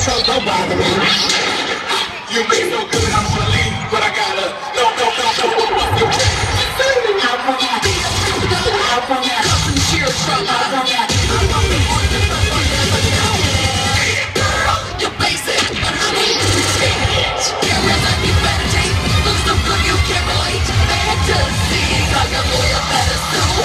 so don't bother me. You make so good, I wanna leave, but I gotta, no, what's your name? I want that, some cheers from my girl, you're basic, bitch. You're like you meditate, look so good you can't relate. Fantasy, got your lawyer better sue.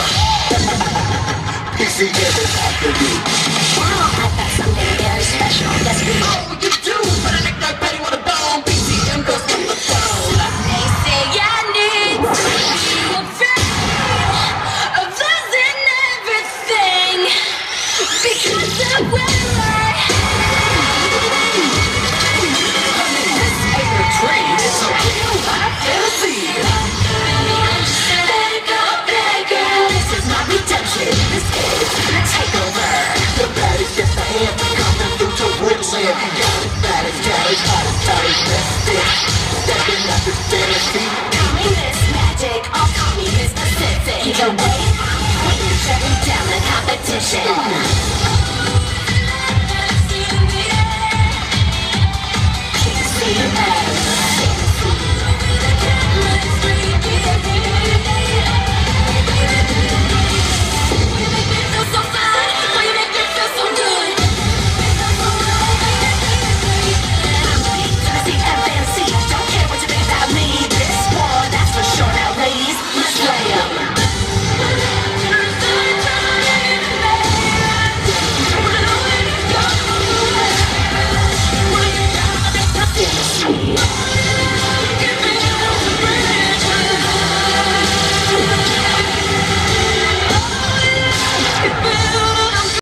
PCM is after you. Now I've got something very special. Yes, we know. Oh, you do, but I think like Betty with a bone. PCM goes from the phone. They say I need to be afraid of losing everything because of where I This ain't a dream, it's a real life fantasy. let it go, girl. This is my redemption, this is a takeover. The bad is just a hand coming through to Woodland. Got it, bad as carriage, hot as carriage, best bitch. Stepping up this fantasy. Communist magic, all communist Pacific. Either way, I'm quitting, shutting down the competition.